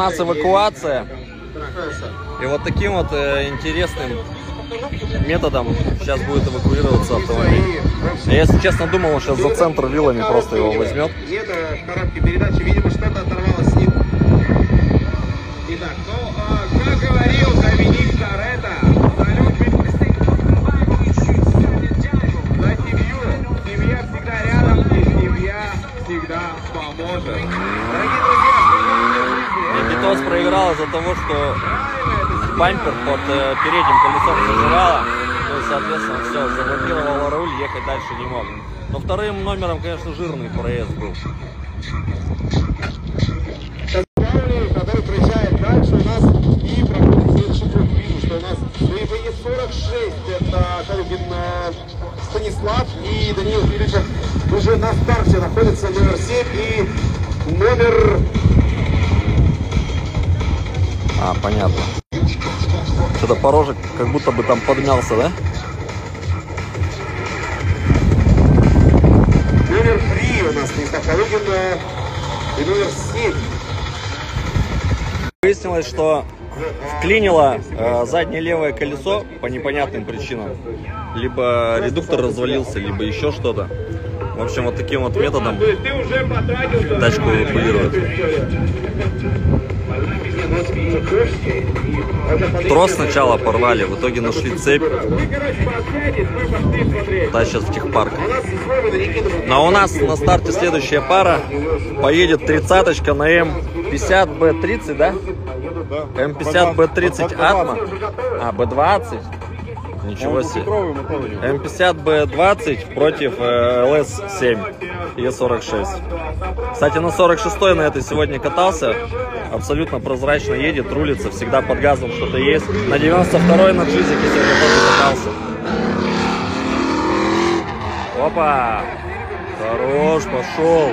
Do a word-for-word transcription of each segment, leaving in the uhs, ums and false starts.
нас эвакуация. И вот таким вот э, интересным методом сейчас будет эвакуироваться автомобиль. Я, если честно, думал, он сейчас за центр вилами просто его возьмет. Где-то в коробке передачи, видимо, что-то оторвалось с ним. Итак, ну, а, как говорил Доминик Торетто, салют за семью. Семья всегда рядом, и семья всегда поможет. Дорогие друзья, Никитос проиграл из-за того, что бампер под э, передним колесом зажирало. То есть, соответственно, все, заблокировало руль, ехать дальше не мог. Но вторым номером, конечно, жирный проезд был. который проезжает дальше, у нас и проходит следующий круг. Вижу, что у нас бэ эм вэ е сорок шесть, это Калугин Станислав и Даниил Филиппов уже на старте находится номер семь и номер... А, понятно. Что-то порожек как будто бы там подмялся, да? Номер три у нас Станислав Калугин и номер семь. Выяснилось, что вклинило э, заднее левое колесо по непонятным причинам. Либо редуктор развалился, либо еще что-то. В общем, вот таким вот методом тачку эвакуируют. Трос сначала порвали, в итоге нашли цепь. Тащат в техпарк. Но у нас на старте следующая пара. Поедет тридцаточка на эм пятьдесят бэ тридцать, да? эм пятьдесят бэ тридцать Атма. А, бэ двадцать. Ничего себе. эм пятьдесят бэ двадцать против эл эс семь е сорок шесть. Кстати, на сорок шестой на этой сегодня катался. Абсолютно прозрачно едет, рулится, всегда под газом что-то есть. На девяносто второй на джизике сегодня тоже катался. Опа! Хорош, пошел.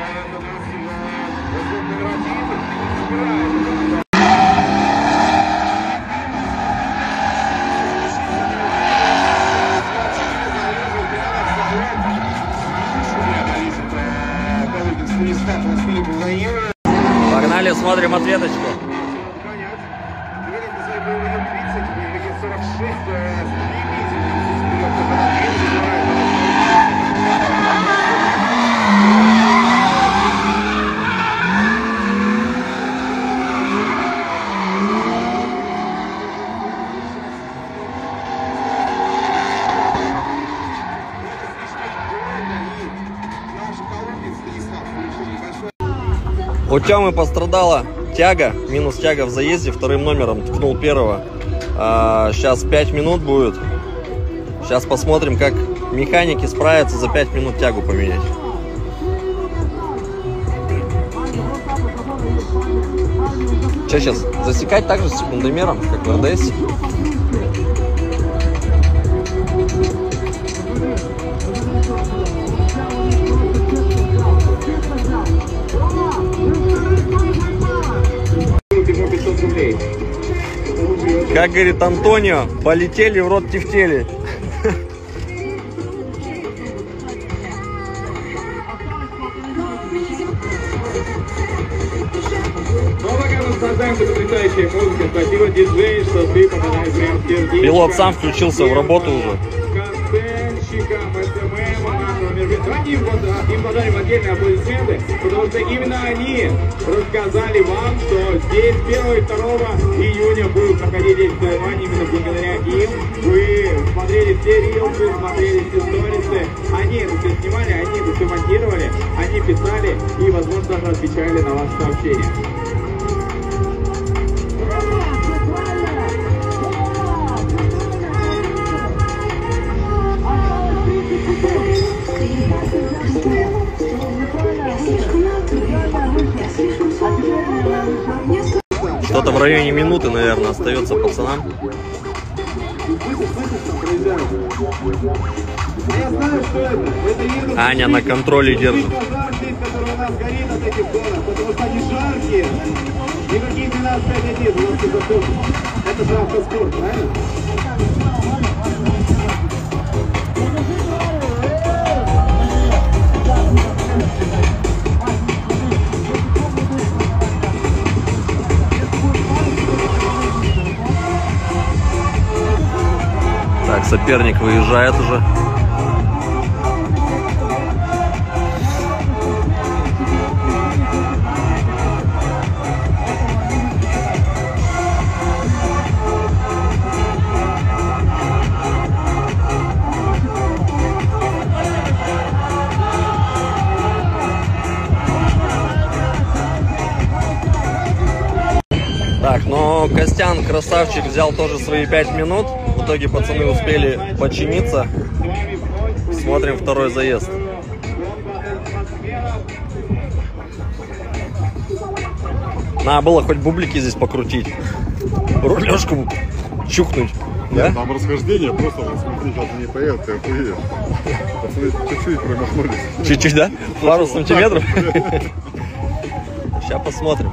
Погнали, смотрим ответочку. У Тёмы пострадала тяга, минус тяга в заезде, вторым номером ткнул первого. А, сейчас пять минут будет. Сейчас посмотрим, как механики справятся за пять минут тягу поменять. Что сейчас, засекать также с секундомером, как в эр дэ эс? Как говорит Антонио, полетели в рот тефтели. Пилот сам включился в работу уже. Им, им подарим отдельные аплодисменты, потому что именно они рассказали вам, что здесь первого и второго июня будут проходить день соревнований. Именно благодаря им вы смотрели все рилсы, смотрели все сторисы. Они это все снимали, они это все монтировали, они писали и, возможно, даже отвечали на ваши сообщения. Что-то в районе минуты, наверное, остается пацанам. Аня на контроле держит. Это же автоспорт, правильно? Соперник выезжает уже. Так, но Костян, красавчик, взял тоже свои пять минут. В итоге пацаны успели починиться. Смотрим второй заезд. Надо было хоть бублики здесь покрутить. Рулежку чухнуть. Нет, Да? там расхождение, просто вот смотри, сейчас не поедет, ты охуеешь. Пацаны чуть-чуть промахнулись. Чуть-чуть, да? Пару сантиметров. Сейчас посмотрим.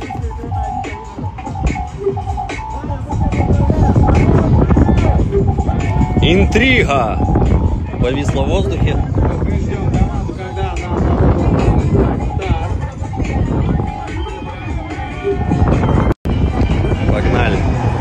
Интрига! Повисла в воздухе. Погнали.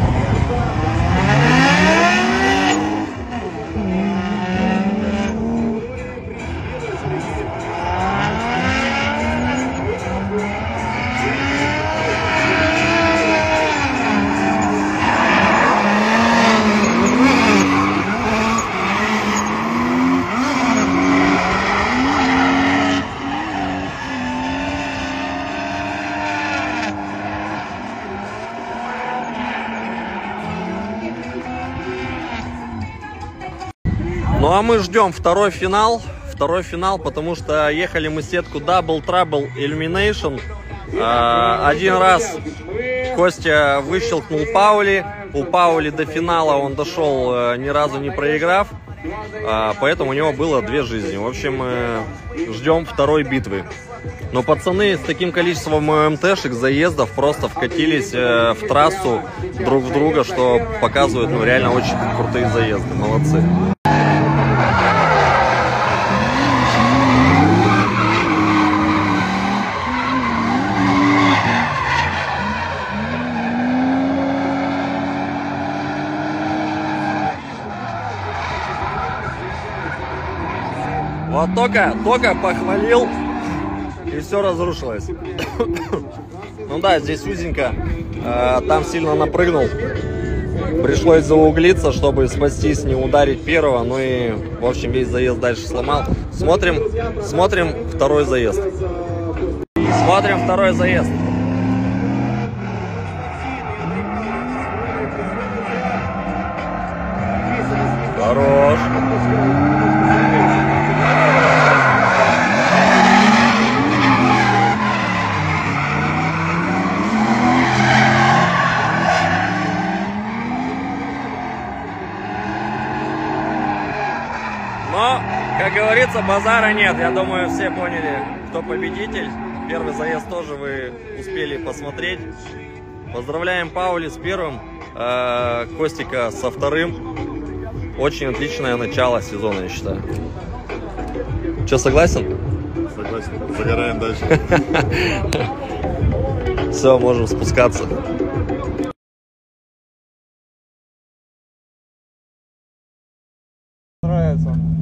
Ну а мы ждем второй финал. Второй финал, потому что ехали мы сетку Double Trouble Illumination. А, один раз Костя выщелкнул Паули. У Паули до финала он дошел, ни разу не проиграв. А, поэтому у него было две жизни. В общем, ждем второй битвы. Но пацаны с таким количеством эм тэ-шек, заездов просто вкатились в трассу друг в друга, что показывает, ну, реально очень крутые заезды. Молодцы. Вот только, только похвалил, и все разрушилось. Ну да, здесь узенько, э, там сильно напрыгнул. Пришлось зауглиться, чтобы спастись, не ударить первого. Ну и, в общем, весь заезд дальше сломал. Смотрим, смотрим второй заезд. Смотрим второй заезд. Хорош. Но, как говорится, базара нет. Я думаю, все поняли, кто победитель. Первый заезд тоже вы успели посмотреть. Поздравляем Паули с первым, э, Костика со вторым. Очень отличное начало сезона, я считаю. Че, согласен? Согласен. Загораем дальше. Все, можем спускаться. Нравится.